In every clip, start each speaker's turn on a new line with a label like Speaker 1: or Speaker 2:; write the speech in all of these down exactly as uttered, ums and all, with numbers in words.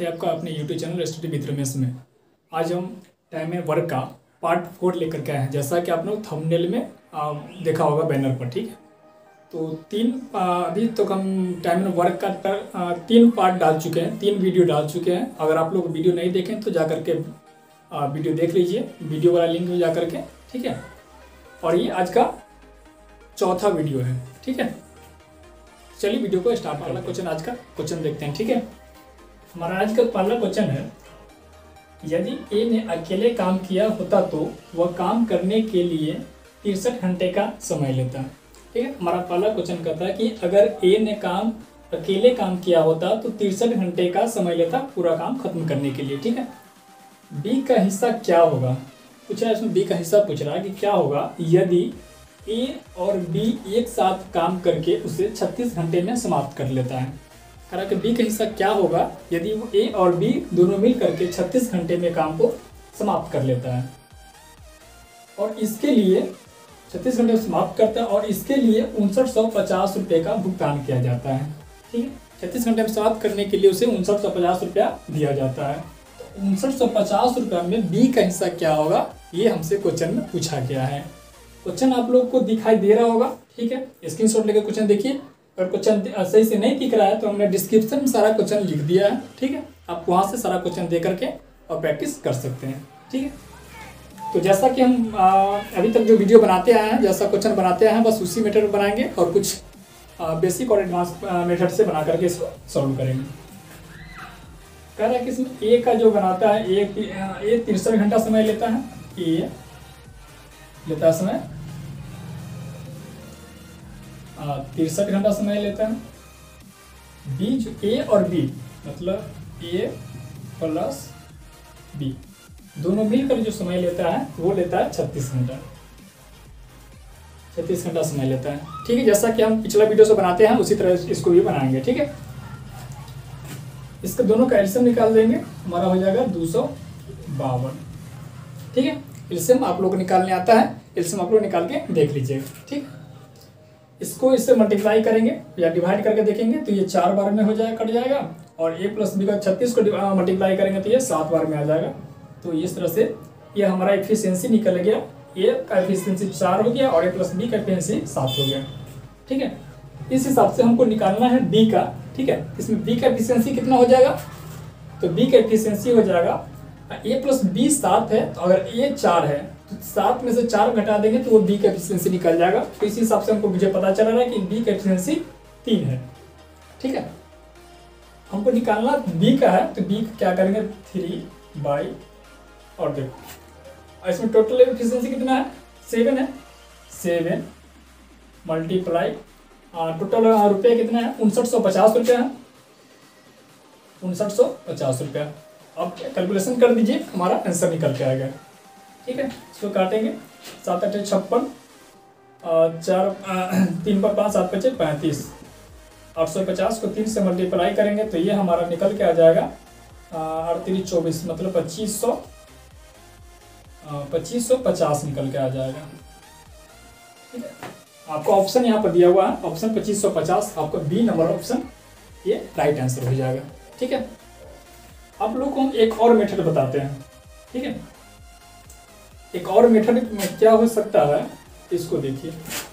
Speaker 1: है आपका अपने YouTube channel study with Ramesh में। आज हम टाइम एंड वर्क का पार्ट फोर लेकर के आए हैं, जैसा कि आपने थंबनेल में आ, देखा होगा बैनर पर। ठीक है, तो तीन आ, अभी तो हम टाइम एंड वर्क का टर, आ, तीन पार्ट डाल चुके हैं, तीन वीडियो डाल चुके हैं। अगर आप लोग वीडियो नहीं देखें तो जा करके आ, वीडियो देख लीजिए, वीडियो वाला लिंक में जा करके। ठीक है, और ये आज का चौथा वीडियो है। ठीक है, चलिए वीडियो को स्टार्ट करते हैं। क्वेश्चन आज का क्वेश्चन देखते हैं। ठीक है, हमारा आज का पहला क्वेश्चन है, यदि ए ने अकेले काम किया होता तो वह काम करने के लिए तिरसठ घंटे का समय लेता। ठीक है, हमारा पहला क्वेश्चन कहता है कि अगर ए ने काम अकेले काम किया होता तो तिरसठ घंटे का समय लेता पूरा काम खत्म करने के लिए। ठीक है, बी का हिस्सा क्या होगा पूछ रहा है, इसमें बी का हिस्सा पूछ रहा है कि क्या होगा यदि ए और बी एक साथ काम करके उसे छत्तीस घंटे में समाप्त कर लेता है। कह कि बी का हिस्सा क्या होगा यदि वो ए और बी दोनों मिल करके छत्तीस घंटे में काम को समाप्त कर लेता है, और इसके लिए छत्तीस घंटे में समाप्त करता है और इसके लिए उनसठ सौ पचास रुपये का भुगतान किया जाता है। ठीक है, छत्तीस घंटे में समाप्त करने के लिए उसे उनसठ सौ पचास रुपया दिया जाता है। तो उनसठ सौ पचास रुपया में बी का हिस्सा क्या होगा, ये हमसे क्वेश्चन में पूछा गया है। क्वेश्चन आप लोग को दिखाई दे रहा होगा। ठीक है, स्क्रीनशॉट लेकर क्वेश्चन देखिए। अगर क्वेश्चन सही से नहीं दिख रहा है तो हमने डिस्क्रिप्शन में सारा क्वेश्चन लिख दिया है। ठीक है, आप वहाँ से सारा क्वेश्चन दे करके और प्रैक्टिस कर सकते हैं। ठीक है, तो जैसा कि हम आ, अभी तक जो वीडियो बनाते आए हैं, जैसा क्वेश्चन बनाते आए हैं, बस उसी मेथड बनाएंगे और कुछ आ, बेसिक और एडवांस मेथड से बना करके इसको सॉल्व करेंगे। कह रहा है कि इसमें ए का जो बनाता है, ए तिरसठ घंटा समय लेता है, ए लेता है समय तिरसठ घंटा समय लेता है। बी जो ए और बी मतलब ए प्लस बी दोनों मिलकर जो समय लेता है वो लेता है छत्तीस घंटा छत्तीस घंटा समय लेता है। ठीक है, जैसा कि हम पिछला वीडियो से बनाते हैं उसी तरह इसको भी बनाएंगे। ठीक है, इसके दोनों का एलसीएम निकाल देंगे, हमारा हो जाएगा दो सौ बावन। ठीक है, एलसीएम आप लोग को निकालने आता है, एलसीएम आप लोग निकाल के देख लीजिएगा। ठीक, इसको इससे मल्टीप्लाई करेंगे या डिवाइड करके देखेंगे तो ये चार बार में हो जाएगा, कट जाएगा, और ए प्लस बी का छत्तीस को मल्टीप्लाई करेंगे तो ये सात बार में आ जाएगा। तो इस तरह से ये हमारा एफिशिएंसी निकल गया, ए का एफिशिएंसी चार हो गया और ए प्लस बी का एफिशिएंसी सात हो गया। ठीक है, इस हिसाब से हमको निकालना है बी का। ठीक है, इसमें बी का एफिशिएंसी कितना हो जाएगा, तो बी का एफिशिएंसी हो जाएगा ए प्लस बी सात है, तो अगर ए चार है तो सात में से चार घटा देंगे तो वो बी का एफिशिएंसी निकल जाएगा। तो इसी हिसाब से हमको मुझे पता चल रहा है कि बी का एफिशिएंसी तीन है। ठीक है, हमको निकालना बी का है, तो बी का क्या करेंगे थ्री बाई, और देखो इसमें टोटल एफिशिएंसी कितना है, सेवन है, सेवन मल्टीप्लाई टोटल रुपये कितना है, उनसठ सौ पचास रुपया है, उनसठ सौ पचास रुपया। अब कैलकुलेशन कर दीजिए, हमारा आंसर निकल के आएगा। ठीक है, इसको काटेंगे, सात अठे छप्पन, चार तीन पर पाँच, सात पचे पैंतीस, आठ सौ पचास को तीन से मल्टीप्लाई करेंगे तो ये हमारा निकल के आ जाएगा अड़तीस चौबीस, मतलब पच्चीस सौ पच्चीस सौ पचास निकल के आ जाएगा। ठीक है, आपको ऑप्शन यहाँ पर दिया हुआ है, ऑप्शन पच्चीस सौ पचास, आपका बी नंबर ऑप्शन ये राइट आंसर हो जाएगा। ठीक है, आप लोग को हम एक और मेथड बताते हैं। ठीक है, एक और मेथड में क्या हो सकता है, इसको देखिए।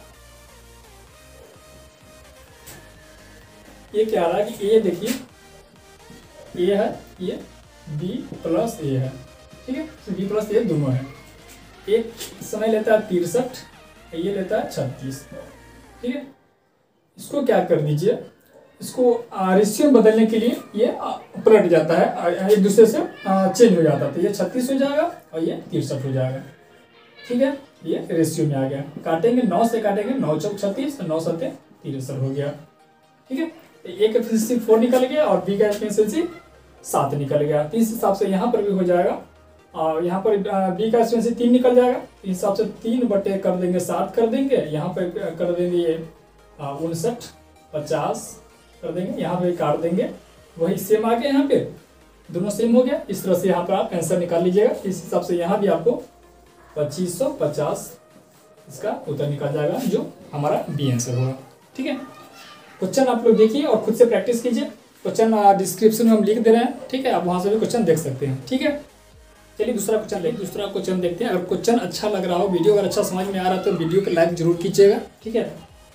Speaker 1: ये क्या रहा है कि ए देखिए, ए है, ये बी प्लस ए है। ठीक है, तो बी प्लस ए दोनों है। एक समय लेता है तिरसठ, ये लेता है छत्तीस। ठीक है, इसको क्या कर दीजिए, इसको रेशियो बदलने के लिए ये पलट जाता है, एक दूसरे से चेंज हो जाता है, तो ये छत्तीस हो जाएगा और ये तिरसठ हो जाएगा। ठीक है, ये रेशियो में आ गया, काटेंगे नौ से काटेंगे, नौ चौक छत्तीस, नौ सत्ते तिरसठ हो गया। ठीक है, ए का एफिशिएंसी फोर निकल गया और बी का एफिशिएंसी सात निकल गया। तो इस हिसाब से यहाँ पर भी हो जाएगा, और यहाँ पर बी का एफिशिएंसी तीन निकल जाएगा। इस हिसाब से तीन बटे कर देंगे सात कर देंगे, यहाँ पर कर देंगे ये उनसठ पचास कर देंगे, यहाँ पे काट देंगे, वही सेम आ गया, यहाँ पे दोनों सेम हो गया। इस तरह से यहाँ पर आप आंसर निकाल लीजिएगा। इस हिसाब से यहाँ भी आपको पच्चीस सौ पचास इसका उत्तर निकल जाएगा, जो हमारा बी आंसर होगा। ठीक है, क्वेश्चन आप लोग देखिए और खुद से प्रैक्टिस कीजिए, क्वेश्चन डिस्क्रिप्शन में हम लिख दे रहे हैं, ठीक है, आप वहाँ से भी क्वेश्चन देख सकते हैं, ठीक है। चलिए दूसरा क्वेश्चन ले दूसरा क्वेश्चन देखते हैं। अगर क्वेश्चन अच्छा लग रहा हो, वीडियो अगर अच्छा समझ में आ रहा है तो वीडियो को लाइक जरूर कीजिएगा, ठीक है।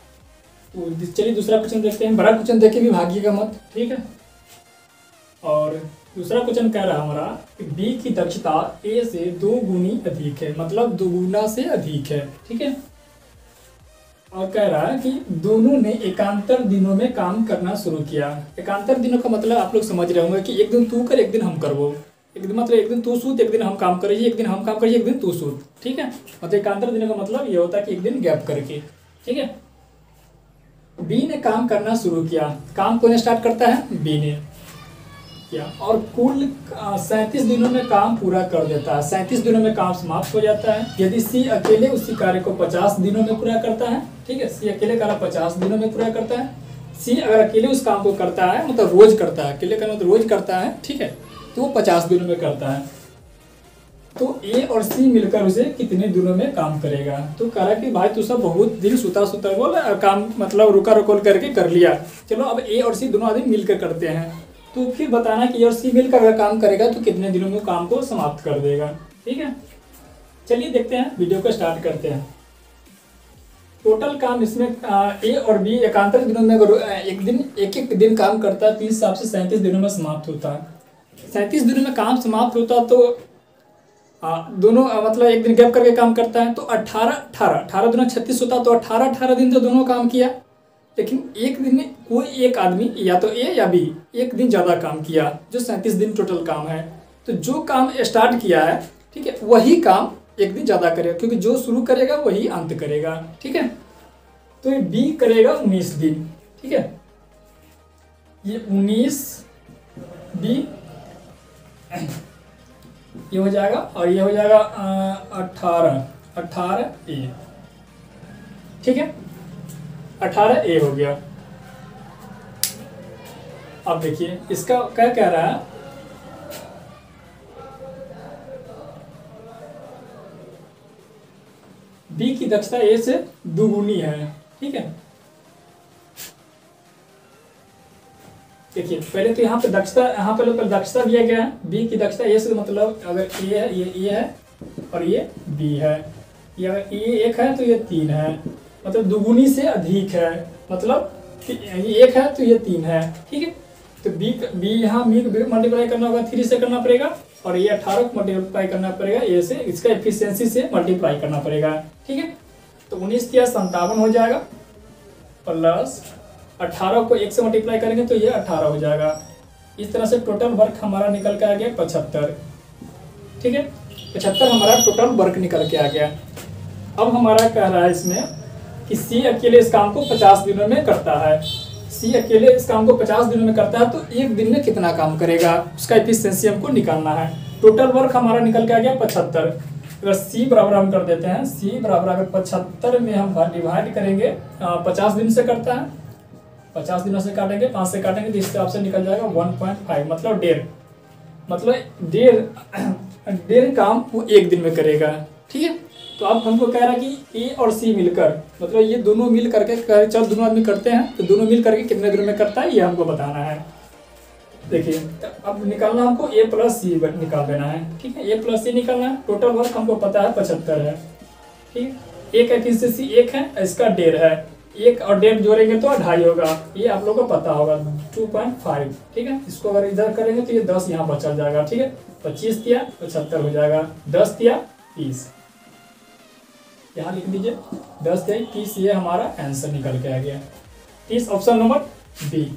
Speaker 1: तो चलिए दूसरा क्वेश्चन देखते हैं। बड़ा क्वेश्चन देखे भी भागिएगा मत, ठीक है। और दूसरा क्वेश्चन कह रहा है हमारा कि बी की दक्षता ए से दो गुनी अधिक है, मतलब दोगुना से अधिक है, ठीक है। और कह रहा है कि दोनों ने एकांतर दिनों में काम करना शुरू किया। एकांतर दिनों का मतलब आप लोग समझ रहे होंगे कि एक दिन तू कर, एक दिन हम करवो, एक दिन मतलब एक दिन तू सूत, एक दिन हम काम करिए, एक दिन हम काम करिए, एक दिन तू सूत, ठीक है। मतलब एकांतर दिनों का मतलब ये होता है कि एक दिन गैप करके, ठीक है। बी ने काम करना शुरू किया। काम कौन स्टार्ट करता है? बी ने किया, और कुल सैंतीस दिनों में काम पूरा कर देता है। सैंतीस दिनों में काम समाप्त हो जाता है। यदि सी अकेले उसी कार्य को पचास दिनों में पूरा करता है, ठीक है, सी अकेले कार्य पचास दिनों में पूरा करता है। सी अगर अकेले उस काम को करता है, मतलब रोज करता है, अकेले का मतलब रोज करता है, ठीक है, तो वो पचास दिनों में करता है। तो ए और सी मिलकर उसे कितने दिनों में काम करेगा? तो कह रहा कि भाई तू सब बहुत दिन सुता सुता बोल काम, मतलब रुका रुकोल करके कर लिया। चलो अब ए और सी दोनों आदमी मिलकर करते हैं, तो फिर बताना कि ए और सी मिलकर अगर काम करेगा तो कितने दिनों में काम को समाप्त कर देगा, ठीक है। चलिए देखते हैं, वीडियो को स्टार्ट करते हैं। टोटल काम इसमें ए और बी एकांतर दिनों में अगर एक दिन एक एक दिन काम करता है, तीस हिसाब से सैंतीस दिनों में समाप्त होता है। सैंतीस दिनों में काम समाप्त होता तो आ, दोनों आ, मतलब एक दिन गैप करके काम करता है, तो अठारह अठारह अठारह दिनों छत्तीस होता, तो अठारह अठारह दिन तो दोनों काम किया। लेकिन एक दिन में कोई एक आदमी या तो ए या बी एक दिन ज़्यादा काम किया, जो सैंतीस दिन टोटल काम है। तो जो काम स्टार्ट किया है, ठीक है, वही काम एक दिन ज़्यादा करेगा, क्योंकि जो शुरू करेगा वही अंत करेगा, ठीक है। तो ये बी करेगा उन्नीस दिन, ठीक है, ये उन्नीस बी ये हो जाएगा, और ये हो जाएगा अठारह अठारह ए, ठीक है, अठारह ए हो गया। अब देखिए इसका क्या कह रहा है, बी की दक्षता ए से दुगुनी है, ठीक है। देखिए पहले तो यहाँ पे दक्षता यहाँ पे लोग दक्षता दिया गया है। बी की दक्षता ए से, मतलब अगर ए है, ये ए है और ये बी है, ये अगर ए एक है तो ये तीन है, मतलब दुगुनी से अधिक है, मतलब ये एक है तो ये तीन है, ठीक है। तो बी बी यहाँ बी को मल्टीप्लाई करना होगा, थ्री से करना पड़ेगा, और ये अठारह को मल्टीप्लाई करना पड़ेगा ए से, इसका एफिशिएंसी से मल्टीप्लाई करना पड़ेगा, ठीक है। तो उन्नीस या संतावन हो जाएगा, प्लस अठारह को एक से मल्टीप्लाई करेंगे तो ये अठारह हो जाएगा। इस तरह से टोटल वर्क हमारा निकल के आ गया पचहत्तर, ठीक है, पचहत्तर हमारा टोटल वर्क निकल के आ गया। अब हमारा कह रहा है इसमें कि सी अकेले इस काम को पचास दिनों में करता है। सी अकेले इस काम को पचास दिनों में करता है, तो एक दिन में कितना काम करेगा, उसका एफिशिएंसी हमको निकालना है। टोटल वर्क हमारा निकल के आ गया पचहत्तर। अगर सी बराबर हम कर देते हैं, सी बराबर अगर पचहत्तर में हम डिवाइड करेंगे, पचास दिन से करता है, पचास दिनों से काटेंगे, पाँच से काटेंगे तो इस हिसाब से निकल जाएगा वन पॉइंट फाइव, मतलब डेढ़, मतलब डेढ़ डेढ़ काम वो एक दिन में करेगा, ठीक है। तो अब हमको कह रहा है कि ए और सी मिलकर, मतलब ये दोनों मिल करके, चल दोनों आदमी करते हैं, तो दोनों मिल करके कितने दिनों में करता है ये हमको बताना है। देखिए अब निकालना हमको ए प्लस सी निकाल देना है, ठीक है, ए प्लस सी निकालना है। टोटल वर्क हमको पता है पचहत्तर है, ठीक है। एक एफिशिएंसी एक है, इसका डेढ़ है, एक और डेढ़ जोड़ेंगे तो अढ़ाई होगा, ये आप लोगों को पता होगा, टू पॉइंट फाइव, ठीक है। इसको अगर इधर करेंगे तो ये दस यहाँ बचा जाएगा, ठीक है। पच्चीस दिया पचहत्तर हो जाएगा, दस दिया तीस, यहाँ लिख दीजिए, दस दिया तीस, ये हमारा आंसर निकल के आ गया। तीस option number B,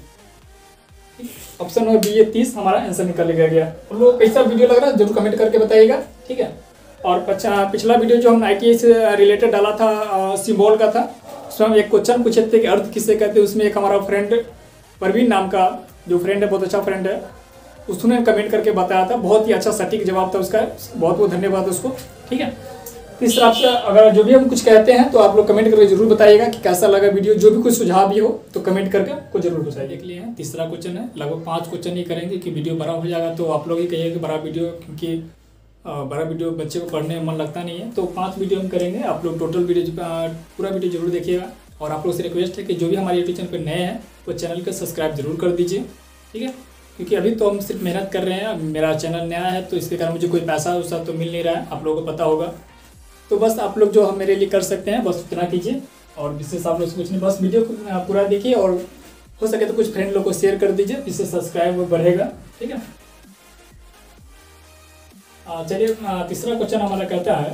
Speaker 1: option number B ये तीस हमारा आंसर निकल के आ गया। उन लोगों को कैसा वीडियो लग रहा है जरूर कमेंट करके बताइएगा, ठीक है। और पिछला वीडियो जो हम आई टी आई से रिलेटेड डाला था, सिंबल का था, उसमें हम एक क्वेश्चन पूछे थे कि अर्थ किसे कहते हैं। उसमें एक हमारा फ्रेंड परवीन नाम का जो फ्रेंड है, बहुत अच्छा फ्रेंड है, उसने कमेंट करके बताया था, बहुत ही अच्छा सटीक जवाब था उसका, बहुत बहुत धन्यवाद उसको, ठीक है। इस तरह से अगर जो भी हम कुछ कहते हैं तो आप लोग कमेंट करके जरूर बताइएगा कि कैसा लगा वीडियो। जो भी कुछ सुझाव भी हो तो कमेंट करके को जरूर बताइए। देख लिए हैं तीसरा क्वेश्चन है, लगभग पाँच क्वेश्चन ही करेंगे कि वीडियो बड़ा हो जाएगा, तो आप लोग ही कहिए कि बड़ा वीडियो, क्योंकि बड़ा वीडियो बच्चे को पढ़ने में मन लगता नहीं है, तो पाँच वीडियो हम करेंगे। आप लोग टोटल वीडियो पूरा वीडियो जरूर देखिएगा। और आप लोग से रिक्वेस्ट है कि जो भी हमारे यूट्यूब चैनल पर नए हैं वो चैनल को सब्सक्राइब जरूर कर दीजिए, ठीक है, क्योंकि अभी तो हम सिर्फ मेहनत कर रहे हैं, मेरा चैनल नया है तो इसके कारण मुझे कोई पैसा वैसा तो मिल नहीं रहा है, आप लोगों को पता होगा। तो बस आप लोग जो हम मेरे लिए कर सकते हैं बस उतना कीजिए, और विशेष आप लोग से कुछ नहीं, बस वीडियो को पूरा देखिए और हो सके तो कुछ फ्रेंड लोग को शेयर कर दीजिए, इससे सब्सक्राइब बढ़ेगा। ठीक है, चलिए तीसरा क्वेश्चन हमारा कहता है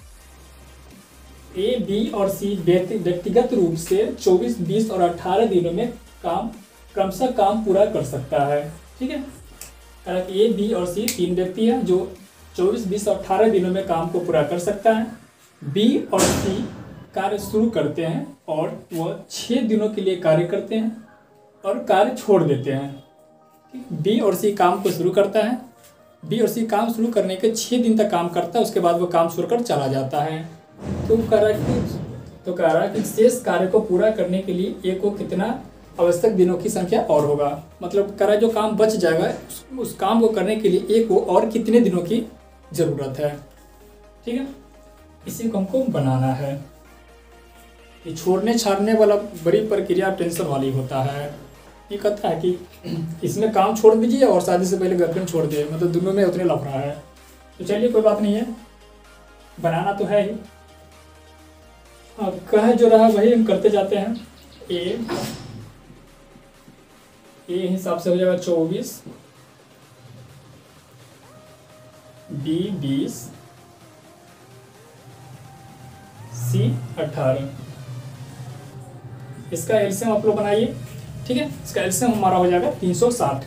Speaker 1: ए, बी और सी व्यक्तिगत रूप से चौबीस, बीस और अठारह दिनों में काम क्रमशः काम पूरा कर सकता है। ठीक है, ए, बी और सी तीन व्यक्ति हैं जो चौबीस, बीस और अठारह दिनों में काम को पूरा कर सकता है। बी और सी कार्य शुरू करते हैं और वह छः दिनों के लिए कार्य करते हैं और कार्य छोड़ देते हैं। ठीक, बी और सी काम को शुरू करता है, बी और सी काम शुरू करने के छः दिन तक काम करता है, उसके बाद वो काम छोड़कर चला जाता है। तो कह रहा है कि तो कह रहा है कि शेष कार्य को पूरा करने के लिए ए को कितना आवश्यक दिनों की संख्या और होगा, मतलब कह रहा है जो काम बच जाएगा उस, उस काम को करने के लिए ए को और कितने दिनों की ज़रूरत है। ठीक है, इसी को हमको बनाना है। ये छोड़ने छाड़ने वाला बड़ी प्रक्रिया टेंशन वाली होता है। ये कहता है कि इसमें काम छोड़ दीजिए और शादी से पहले गर्लफ्रेंड छोड़ दिए, मतलब दोनों में उतने लफड़ा है। तो चलिए कोई बात नहीं है, बनाना तो है ही। हाँ, कह जो रहा वही हम करते जाते हैं। ए ए हिसाब से हो जाएगा चौबीस, बी बीस, सी अठारह। इसका एलसीएम आप लोग बनाइए। ठीक है, इसका एलसीएम हमारा हो जाएगा तीन सौ साठ।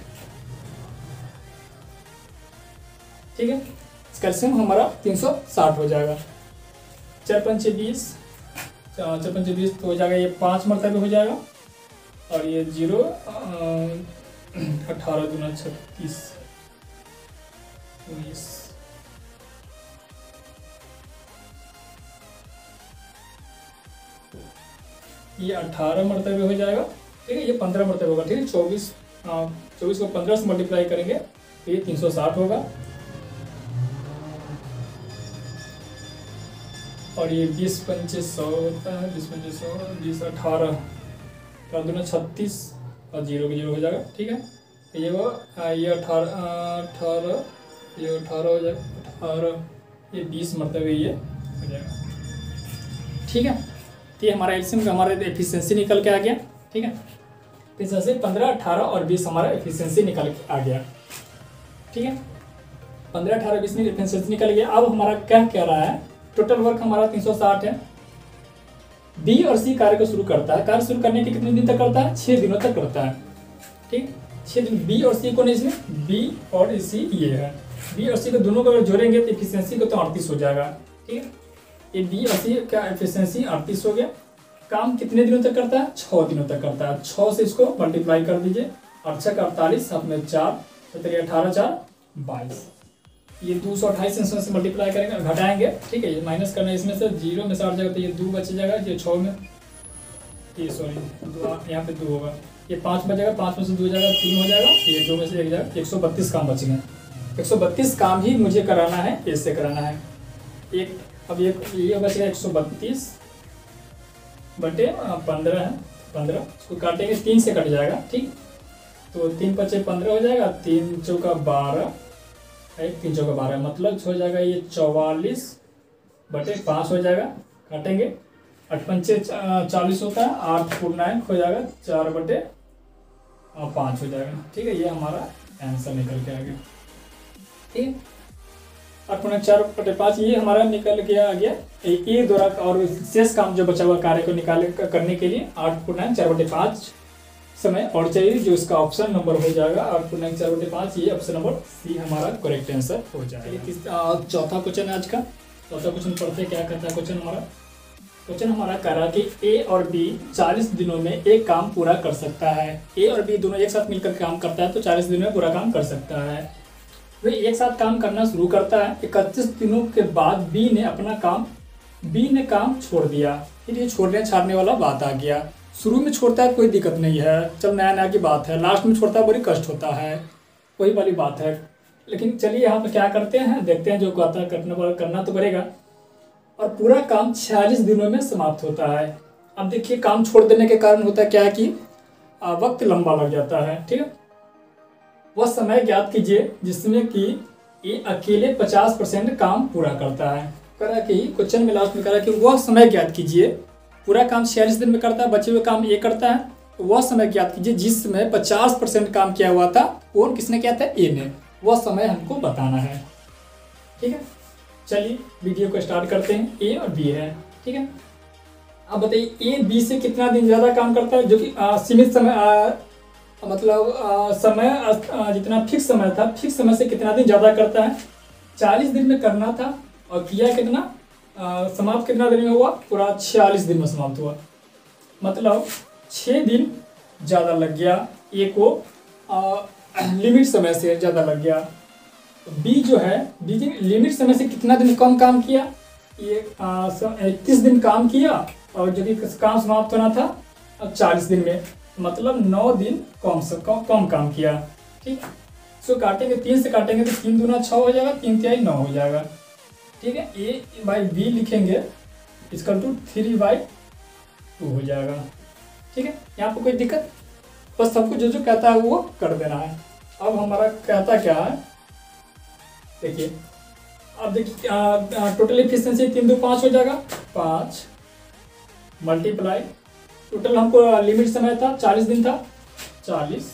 Speaker 1: ठीक है, इसका एलसीएम हमारा तीन सौ साठ हो जाएगा। चार पंचे बीस, चार पंचे बीस तो हो जाएगा, ये पाँच मरतबे हो जाएगा, और ये जीरो अठारह दूना छत्तीस, उन्नीस, ये अठारह मरतबे हो जाएगा। ठीक है, ये पंद्रह मरतबे होगा। ठीक है, चौबीस चौबीस को पंद्रह से मल्टीप्लाई करेंगे तो ये तीन सौ साठ होगा, और ये बीस पंचे सौ होता है, बीस पंचे सौ, बीस अठारह का दूना छत्तीस, और जीरो की जीरो हो जाएगा। ठीक है, ये वो ये अठारह अठारह ये अठारह हो जाएगा, अठारह ये बीस मरतबे ये हो जाएगा। ठीक है, तो ये हमारा एलसीएम का हमारा एफिशिएंसी निकल के आ गया। ठीक है, एफिशिएंसी पंद्रह, अठारह और बीस हमारा एफिशिएंसी निकल के आ गया। ठीक है, पंद्रह, अठारह, बीस में एफिशिएंसी निकल गया। अब हमारा क्या कह रहा है, टोटल वर्क हमारा तीन सौ साठ है। बी और सी कार्य को शुरू करता है, कार्य शुरू करने के कितने दिन तक करता है, छः दिनों तक करता है। ठीक, छः दिन। बी और सी को नहीं, इसमें बी और सी ये है, बी और सी को दोनों को अगर जोड़ेंगे तो एफिशिएंसी को तो अड़तीस हो जाएगा। ठीक है, ये बी और सी का एफिशिएंसी अड़तीस हो गया। काम कितने दिनों तक करता है, छः दिनों तक करता है। छः से इसको मल्टीप्लाई कर दीजिए, और छः का अड़तालीस, साथ में चार, सत्रह अठारह, चार बाईस, ये दो सौ अट्ठाईस इसमें से मल्टीप्लाई करेंगे, घटाएंगे। ठीक है, ये माइनस करना है, इसमें से जीरो में से आठ जाएगा तो ये दो बच जाएगा, ये छः में ये सॉरी यहाँ पे दो होगा, ये पाँच बचेगा, पाँच में से दो जाएगा, तीन हो जाएगा, ये दो में से एक जाएगा, एक सौ बत्तीस काम बच गए। एक सौ बत्तीस काम ही मुझे कराना है, इससे कराना है। एक अब ये ये बच गया एक सौ बत्तीस बटे पंद्रह है, पंद्रह इसको काटेंगे, तीन से कट जाएगा। ठीक, तो तीन पचे पंद्रह हो जाएगा, तीन चौका बारह, एक तीन चौका बारह, मतलब हो जाएगा ये चौवालीस बटे पाँच हो जाएगा। काटेंगे, आठ पंचे चालीस होता है, आठ पूर्णांक हो जाएगा, चार बटे पाँच हो जाएगा। ठीक है, ये हमारा आंसर निकल के आ गया। ठीक है, आठ पूर्णांक चार बटे पाँच ये हमारा निकल के आ गया। ये द्वारा और शेष काम जो बचा हुआ कार्य को निकाले करने के लिए आठ पूर्णांक चार बटे पाँच समय और चाहिए, जो इसका ऑप्शन नंबर हो जाएगा आठ पूर्णांक चार बटे पाँच, ये ऑप्शन नंबर सी हमारा करेक्ट आंसर हो जाएगा। चौथा क्वेश्चन है आज का। चौथा क्वेश्चन पढ़ते क्या कहता है क्वेश्चन हमारा। क्वेश्चन हमारा कह रहा कि ए और बी चालीस दिनों में एक काम पूरा कर सकता है। ए और बी दोनों एक साथ मिलकर काम करता है तो चालीस दिनों में पूरा काम कर सकता है। वे एक साथ काम करना शुरू करता है। इकतीस दिनों के बाद बी ने अपना काम बी ने काम छोड़ दिया। फिर ये छोड़ने छाड़ने वाला बात आ गया। शुरू में छोड़ता है कोई दिक्कत नहीं है, चल नया नया की बात है। लास्ट में छोड़ता है बड़ी कष्ट होता है, वही वाली बात है। लेकिन चलिए यहाँ पे क्या करते हैं, देखते हैं जो कहता है करना करना तो पड़ेगा। और पूरा काम छियालीस दिनों में समाप्त होता है। अब देखिए काम छोड़ देने के कारण होता है क्या कि वक्त लंबा लग जाता है। ठीक है, वह समय ज्ञात कीजिए जिसमें कि ये अकेले पचास परसेंट काम पूरा करता है। करा कि क्वेश्चन में लास्ट में करा कि वह समय ज्ञात कीजिए, पूरा काम छियालीस दिन में करता है, बचे हुए काम ये करता है, वह समय ज्ञात कीजिए जिसमें पचास परसेंट काम किया हुआ था, और किसने किया था, ए ने। वह समय हमको बताना है। ठीक है, चलिए वीडियो को स्टार्ट करते हैं। ए और बी है, ठीक है। अब बताइए ए बी से कितना दिन ज़्यादा काम करता है, जो कि सीमित समय आ, मतलब आ, समय आ, जितना फिक्स समय था, फिक्स समय से कितना दिन ज़्यादा करता है। चालीस दिन में करना था और किया कितना, आ, समाप्त कितना दिन में हुआ, पूरा छियालीस दिन में समाप्त हुआ। मतलब छः दिन ज़्यादा लग गया, ए को आ, लिमिट समय से ज़्यादा लग गया। बी जो है, बी लिमिट समय से कितना दिन कम काम किया, ये इकतीस दिन काम किया, और जो कि काम समाप्त होना था अब चालीस दिन में, मतलब नौ दिन कम से कम कम काम किया। ठीक है, सो काटेंगे, तीन से काटेंगे तो तीन दूना छः हो जाएगा, तीन तिहाई नौ हो जाएगा। ठीक है, ए बाई बी लिखेंगे इसका टू थ्री बाई टू हो जाएगा। ठीक है, यहाँ पर कोई दिक्कत, बस सबको जो जो कहता है वो कर देना है। अब हमारा कहता क्या है, देखिए अब देखिए टोटल एफिशिएंसी तीन दो पाँच हो जाएगा, पाँच मल्टीप्लाई टोटल हमको लिमिट समय था चालीस दिन था, चालीस।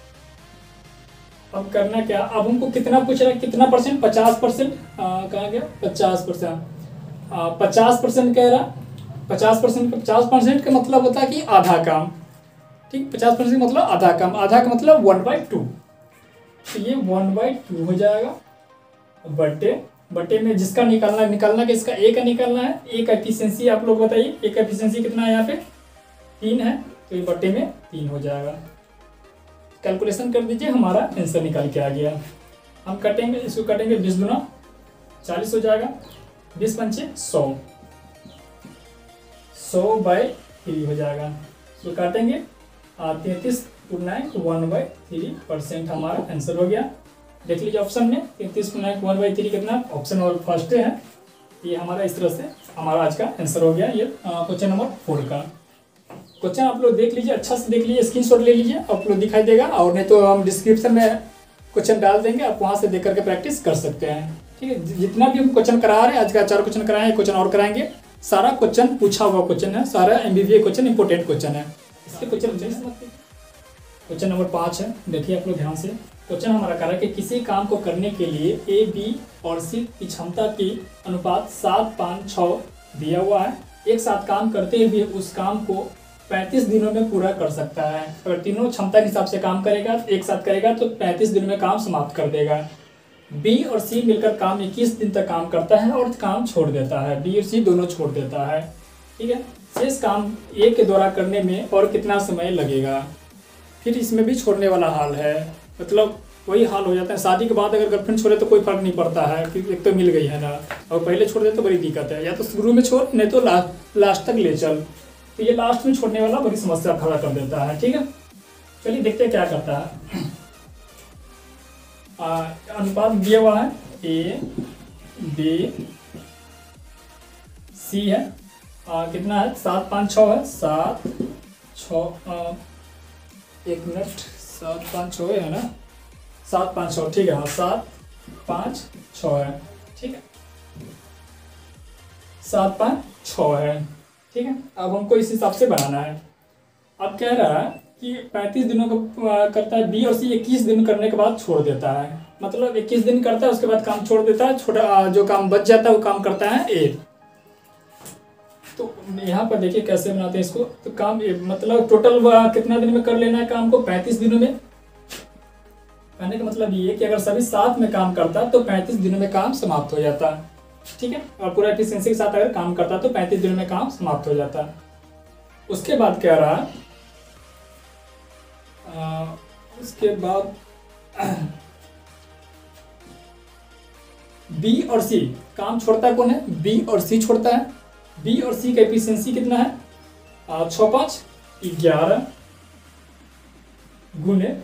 Speaker 1: अब करना क्या, अब हमको कितना पूछ रहा है, कितना परसेंट, पचास परसेंट कहाँ गया, पचास परसेंट पचास परसेंट कह रहा, पचास परसेंट पचास परसेंट का मतलब होता है कि आधा काम। ठीक, पचास परसेंट मतलब आधा काम, आधा का मतलब वन बाई टू, तो ये वन बाई टू हो जाएगा बटे बटे में जिसका निकालना है, निकालना कि इसका ए का निकालना है। ए का एफिशिएंसी आप लोग बताइए, ए का एफिशिएंसी कितना है, यहाँ पे तीन है, तो ये बटे में तीन हो जाएगा। कैलकुलेशन कर दीजिए, हमारा आंसर निकल के आ गया। हम कटेंगे, इसको कटेंगे, बीस गुना चालीस हो जाएगा, बीस पंचे सौ, सौ बाई थ्री हो जाएगा। इसको काटेंगे, तैंतीस पुनाइक वन बाई थ्री परसेंट हमारा आंसर हो गया। देख लीजिए ऑप्शन में तैंतीस पुनाइक वन बाई थ्री कितना, ऑप्शन और फर्स्ट है। ये हमारा इस तरह से हमारा आज का आंसर हो गया, ये क्वेश्चन नंबर फोर का। क्वेश्चन आप लोग देख लीजिए, अच्छा से देख लीजिए, स्क्रीनशॉट ले लीजिए, आप लोग दिखाई देगा, और नहीं तो हम डिस्क्रिप्शन में क्वेश्चन डाल देंगे, आप वहाँ से देख करके प्रैक्टिस कर सकते हैं। ठीक है, जितना भी हम क्वेश्चन करा रहे हैं, आज का चार क्वेश्चन कराए हैं, क्वेश्चन और कराएंगे, सारा क्वेश्चन पूछा हुआ क्वेश्चन है, सारा M B B A question important question है। इसके क्वेश्चन क्वेश्चन नंबर पाँच है, देखिए आप लोग ध्यान से। क्वेश्चन हमारा कह रहा है कि किसी काम को करने के लिए ए बी और सी की क्षमता की अनुपात सात पाँच छः दिया हुआ है। एक साथ काम करते हुए उस काम को पैंतीस दिनों में पूरा कर सकता है। अगर तीनों क्षमता के हिसाब से काम करेगा, एक साथ करेगा, तो पैंतीस दिनों में काम समाप्त कर देगा। बी और सी मिलकर काम इक्कीस दिन तक काम करता है और काम छोड़ देता है। बी और सी दोनों छोड़ देता है। ठीक है, शेष काम ए के द्वारा करने में और कितना समय लगेगा। फिर इसमें भी छोड़ने वाला हाल है, मतलब वही हाल हो जाता है। शादी के बाद अगर गर्लफ्रेंड छोड़े तो कोई फर्क नहीं पड़ता है, क्योंकि एक तो मिल गई है ना, और पहले छोड़ दे तो बड़ी दिक्कत है। या तो शुरू में छोड़, नहीं तो लास्ट लास्ट तक ले चल, तो ये लास्ट में छोड़ने वाला बड़ी समस्या खड़ा कर देता है। ठीक है, चलिए देखते हैं क्या करता है। अनुपात दिया हुआ है, ए बी सी है, आ, कितना है, सात पाँच छः है, सात छः एक मिनट, सात पाँच छः है ना, सात पाँच छः, ठीक है, हाँ सात पाँच छः है। ठीक है, सात पाँच छः है। ठीक है, अब हमको इस हिसाब से बनाना है। अब कह रहा है कि पैंतीस दिनों का करता है बी और सी, इक्कीस दिन करने के बाद छोड़ देता है, मतलब इक्कीस दिन करता है उसके बाद काम छोड़ देता है, छोटा जो काम बच जाता है वो काम करता है ए। तो यहाँ पर देखिए कैसे बनाते हैं इसको, तो काम मतलब टोटल कितना दिन में कर लेना है काम को, पैंतीस दिनों में। कहने का मतलब ये है कि अगर सभी साथ में काम करता तो पैंतीस दिनों में काम समाप्त हो जाता। ठीक है, और पूरा एफिशिएंसी के साथ अगर काम करता तो पैंतीस दिनों में काम समाप्त हो जाता। उसके बाद कह रहा है, उसके बाद बी और सी काम छोड़ता है, कौन है, बी और सी छोड़ता है। बी और सी का एफिशिएंसी कितना है, छः पाँच ग्यारह गुने,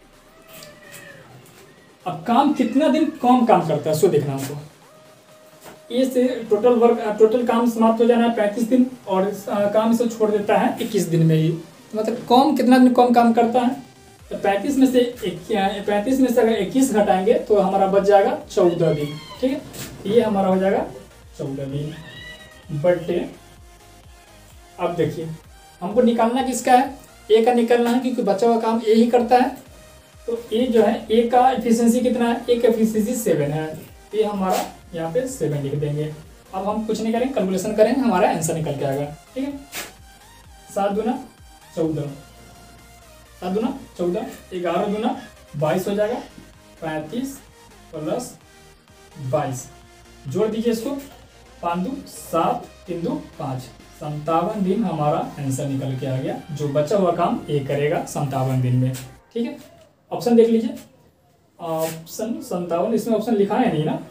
Speaker 1: अब काम कितना दिन कम काम करता है सो देखना हमको। ए से टोटल वर्क टोटल काम समाप्त हो जाना है पैंतीस दिन, और काम इसे छोड़ देता है इक्कीस दिन में ही, मतलब कम कितना दिन कम काम करता है, तो पैंतीस में से पैंतीस में से अगर इक्कीस घटाएंगे तो हमारा बच जाएगा चौदह दिन। ठीक है, ये हमारा हो जाएगा चौदह दिन बटे। अब देखिए हमको निकालना किसका है, ए का निकालना है क्योंकि बचा हुआ काम ए ही करता है। तो ए जो है, ए का एफिशिएंसी कितना है, ए का एफिशिएंसी सेवन है, ये हमारा यहाँ पे सेवन लिख देंगे। अब हम कुछ नहीं करेंगे, कैलकुलेशन करेंगे, हमारा आंसर निकल के आएगा। ठीक है, सात दूना चौदह, सात दूना चौदह, ग्यारह दूना बाईस हो जाएगा, पैंतीस प्लस बाईस जोड़ दीजिए इसको, पाँच दो सात, तीन दो पाँच, संतावन दिन हमारा आंसर निकल के आ गया। जो बचा हुआ काम ये करेगा संतावन दिन में। ठीक है, ऑप्शन देख लीजिए, ऑप्शन संतावन, इसमें ऑप्शन लिखा है नहीं ना,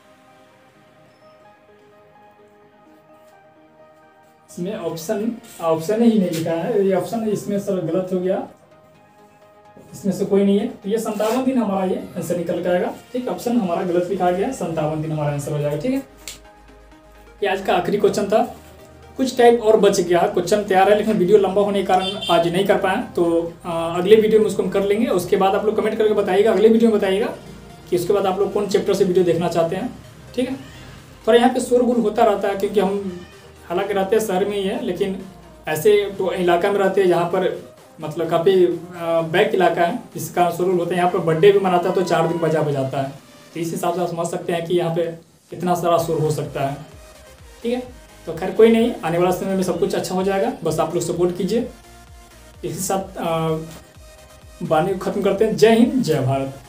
Speaker 1: इसमें ऑप्शन ऑप्शन ही नहीं लिखा है, ये ऑप्शन इसमें सर गलत हो गया, इसमें से कोई नहीं है। तो ये संतावन दिन हमारा ये आंसर निकल के आएगा। ठीक, ऑप्शन हमारा गलत लिखा गया, संतावन दिन हमारा आंसर हो जाएगा। ठीक है, ये आज का आखिरी क्वेश्चन था, कुछ टाइप और बच गया, क्वेश्चन तैयार है लेकिन वीडियो लंबा होने के कारण आज नहीं कर पाए। तो आ, अगले वीडियो में उसको हम कर लेंगे। उसके बाद आप लोग कमेंट करके बताइएगा, अगले वीडियो में बताइएगा कि उसके बाद आप लोग कौन चैप्टर से वीडियो देखना चाहते हैं। ठीक है, थोड़ा यहाँ पे शोरगुल होता रहता है क्योंकि हम हालांकि रहते हैं शहर में ही है, लेकिन ऐसे तो इलाका में रहते हैं जहाँ पर मतलब काफ़ी बैक इलाका है, जिसका शोरगुल होता है। यहाँ पर बर्थडे भी मनाता है तो चार दिन बजा बजाता है, तो इस हिसाब से आप समझ सकते हैं कि यहाँ पे कितना सारा शोर हो सकता है। ठीक है, तो खैर कोई नहीं, आने वाला समय में सब कुछ अच्छा हो जाएगा, बस आप लोग सपोर्ट कीजिए। इसी साथ वाणी को खत्म करते हैं। जय हिंद, जय भारत।